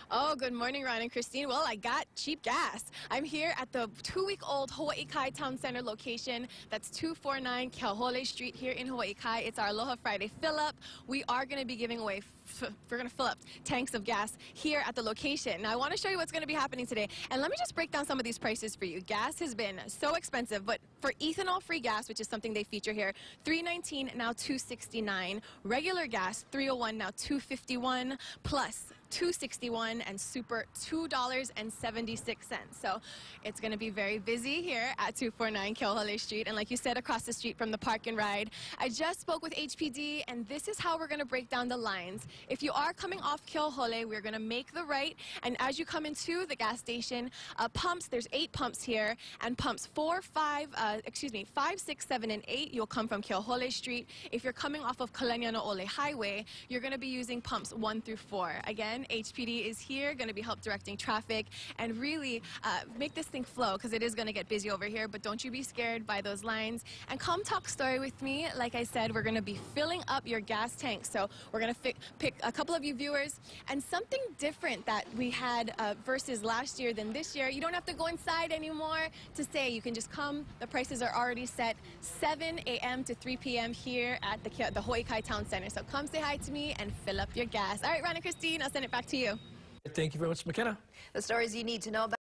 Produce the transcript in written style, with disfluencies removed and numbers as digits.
Oh, good morning, Ron and Christine. Well, I got cheap gas. I'm here at the 2-week-old Hawaii Kai Town Center location. That's 249 Keauhole Street here in Hawaii Kai. It's our Aloha Friday fill-up. We are going to be giving away we're going to fill up tanks of gas here at the location. Now, I want to show you what's going to be happening today. And let me just break down some of these prices for you. Gas has been so expensive, but for ethanol-free gas, which is something they feature here, $3.19, now $2.69. Regular gas, $3.01, now $2.51, plus $2.61, and super $2.76. So it's going to be very busy here at 249 Keauhole Street. And like you said, across the street from the Park and Ride. I just spoke with HPD, and this is how we're going to break down the lines. If you are coming off Keauhole, we're going to make the right. And as you come into the gas station, pumps, there's 8 pumps here. And pumps 5, 6, 7, and 8, you'll come from Keauhole Street. If you're coming off of Kalaniano Ole Highway, you're going to be using pumps 1 through 4. Again, HPD is here, going to be help directing traffic and really make this thing flow, because it is going to get busy over here. But don't you be scared by those lines. And come talk story with me. Like I said, we're going to be filling up your gas tank. So we're going to pick a couple of you viewers, and something different that we had versus last year than this year. You don't have to go inside anymore to say. You can just come. The prices are already set, 7 a.m. to 3 p.m. here at the Hawaii Kai Town Center. So come say hi to me and fill up your gas. All right, Ron and Christine, I'll send it back to you. Thank you very much, McKenna. The stories you need to know about.